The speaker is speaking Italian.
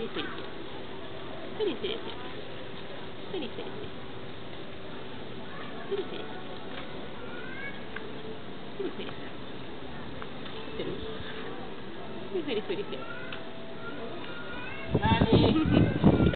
Feli, feli, feli. Feli, feli, feli. Feli, feli, feli. Feli, feli. Feli, feli. Feli. Feli, feli, feli. Dani!